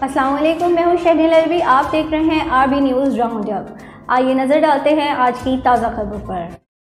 अस्सलाम वालेकुम, मैं हूं शहनील अलवी। आप देख रहे हैं आरबी न्यूज़ राउंड अप। आइए नजर डालते हैं आज की ताज़ा खबरों पर।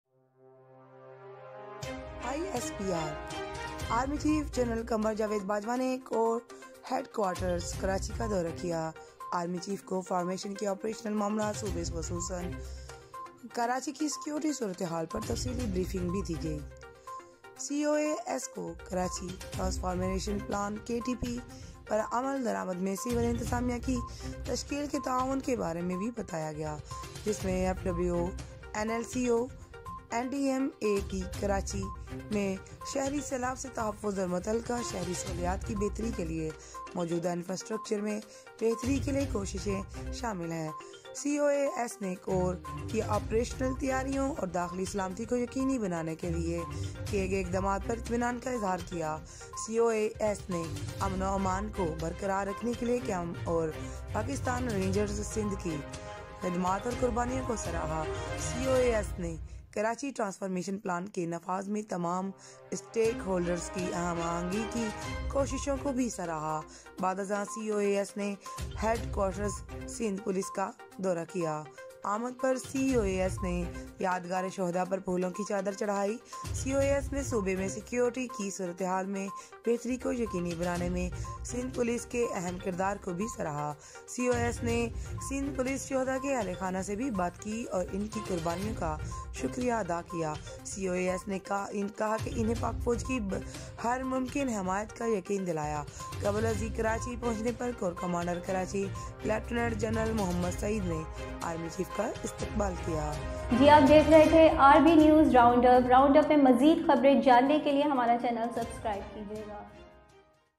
ISPR army chief general Qamar Javed Bajwa ने एक और हेडक्वार्टर्स कराची का दौरा किया। आर्मी चीफ को फॉर्मेशन के ऑपरेशनल मामला सूबे खसूसन कराची की सिक्योरिटी सूरत हाल पर तफसीली ब्रीफिंग भी दी गई। COAS को कराची ट्रांसफॉर्मेशन प्लान KTP पर अमल दरामद में सिविल इंतजामिया की तश्कील के ताउन के बारे में भी बताया गया, जिसमें FWO, NLCO, NDMA की कराची में शहरी सैलाब से तहफ़्फ़ुज़ और मुतल्लिका शहरी सहूलियात की बेहतरी के लिए मौजूदा इंफ्रास्ट्रक्चर में बेहतरी के लिए कोशिशें शामिल हैं। COAS ने कोर की ऑपरेशनल तैयारियों और दाखिली सलामती को यकीनी बनाने के लिए किए गए इक़दाम पर इत्मीनान का इजहार किया। COAS ने अमन और अमान को बरकरार रखने के लिए क्याम और पाकिस्तान रेंजर्स सिंध की खिदमात और कुर्बानियों को सराहा। COAS ने कराची ट्रांसफॉर्मेशन प्लान के नफाज में तमाम स्टेक होल्डर्स की अहम आहंगी की कोशिशों को भी सराहा। बाद-अज़ां COAS ने हेडक्वार्टर्स सिंध पुलिस का दौरा किया। आमद पर COAS ने यादगार शोहदा पर फूलों की चादर चढ़ाई। COAS ने सूबे में सिक्योरिटी की सूरत हाल में बेहतरी को यकीनी बनाने में सिंध पुलिस के अहम किरदार को भी सराहा। COAS ने सिंध पुलिस शोहदा के अहले खाना से भी बात की और इनकी कुर्बानियों का शुक्रिया अदा किया। COAS ने कहा कि इन्हें पाक फौज की हर मुमकिन हमायत का यकीन दिलाया। कबल अज़ी कराची पहुँचने पर corps commander Karachi lieutenant general Mohammad Saeed ने आर्मी चीफ का इस्तकबाल किया। जी, आप देख रहे थे आरबी न्यूज़ राउंड अप में मज़ीद खबरें जानने के लिए हमारा चैनल सब्सक्राइब कीजिएगा।